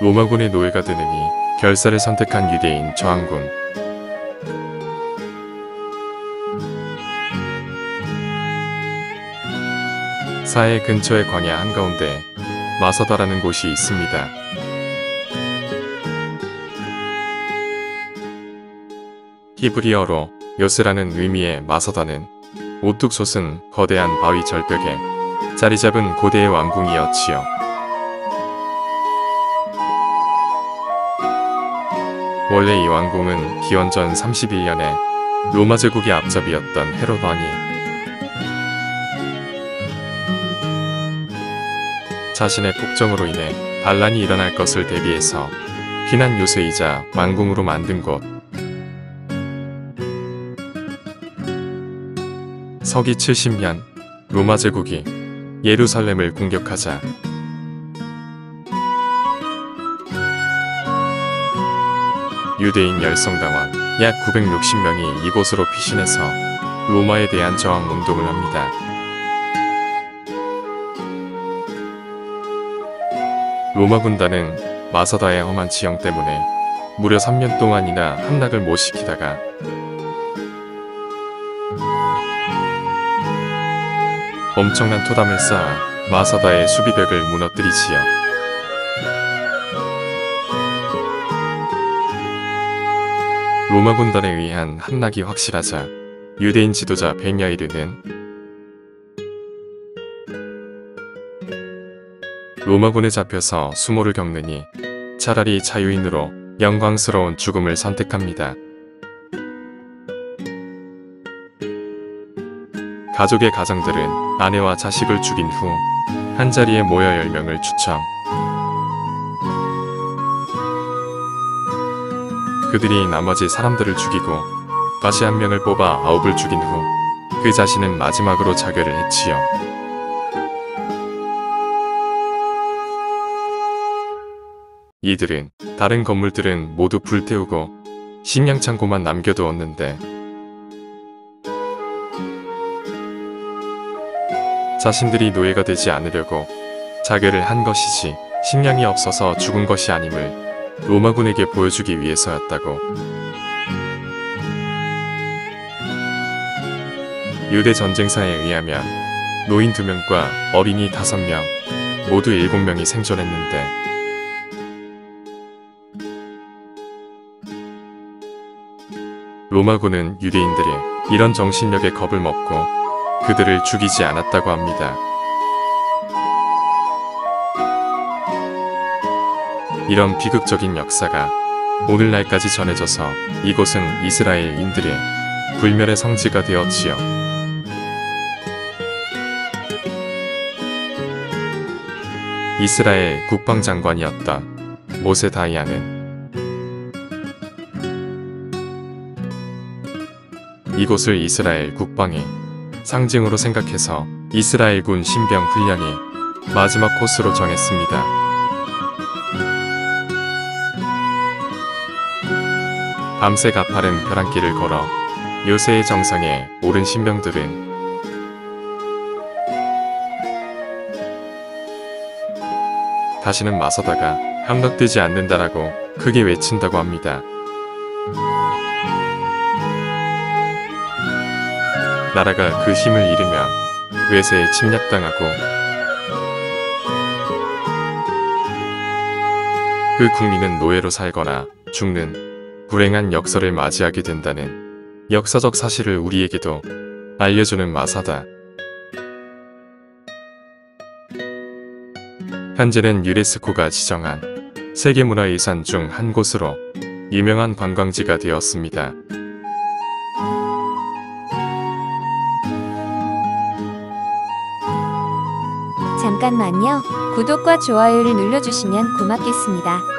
로마군의 노예가 되느니 결사를 선택한 유대인 저항군. 사해 근처의 광야 한가운데 마서다라는 곳이 있습니다. 히브리어로 요스라는 의미의 마서다는 우뚝 솟은 거대한 바위 절벽에 자리 잡은 고대의 왕궁이었지요. 원래 이 왕궁은 기원전 31년에 로마 제국의 앞잡이였던 헤롯 왕이 자신의 폭정으로 인해 반란이 일어날 것을 대비해서 피난 요새이자 왕궁으로 만든 곳. 서기 70년 로마 제국이 예루살렘을 공격하자 유대인 열성당원 약 960명이 이곳으로 피신해서 로마에 대한 저항 운동을 합니다. 로마 군단은 마서다의 험한 지형 때문에 무려 3년 동안이나 함락을 못 시키다가 엄청난 토담을 쌓아 마서다의 수비벽을 무너뜨리지요. 로마 군단에 의한 함락이 확실하자 유대인 지도자 베냐이르는 로마군에 잡혀서 수모를 겪느니 차라리 자유인으로 영광스러운 죽음을 선택합니다. 가족의 가정들은 아내와 자식을 죽인 후 한자리에 모여 10명을 추첨. 그들이 나머지 사람들을 죽이고 다시 1명을 뽑아 9을 죽인 후 그 자신은 마지막으로 자결을 했지요. 이들은 다른 건물들은 모두 불태우고 식량 창고만 남겨두었는데 자신들이 노예가 되지 않으려고 자결을 한 것이지 식량이 없어서 죽은 것이 아님을 로마군에게 보여주기 위해서였다고. 유대 전쟁사에 의하면 노인 2명과 어린이 5명, 모두 7명이 생존했는데 로마군은 유대인들이 이런 정신력에 겁을 먹고 그들을 죽이지 않았다고 합니다. 이런 비극적인 역사가 오늘날까지 전해져서 이곳은 이스라엘인들의 불멸의 성지가 되었지요. 이스라엘 국방장관이었던 모세 다이아는 이곳을 이스라엘 국방의 상징으로 생각해서 이스라엘군 신병 훈련이 마지막 코스로 정했습니다. 밤새 가파른 벼랑길을 걸어 요새의 정상에 오른 신병들은 다시는 마서다가 함락되지 않는다라고 크게 외친다고 합니다. 나라가 그 힘을 잃으면 외세에 침략당하고 그 국민은 노예로 살거나 죽는 불행한 역사를 맞이하게 된다는 역사적 사실을 우리에게도 알려주는 마서다. 현재는 유네스코가 지정한 세계문화유산 중 한 곳으로 유명한 관광지가 되었습니다. 잠깐만요. 구독과 좋아요를 눌러주시면 고맙겠습니다.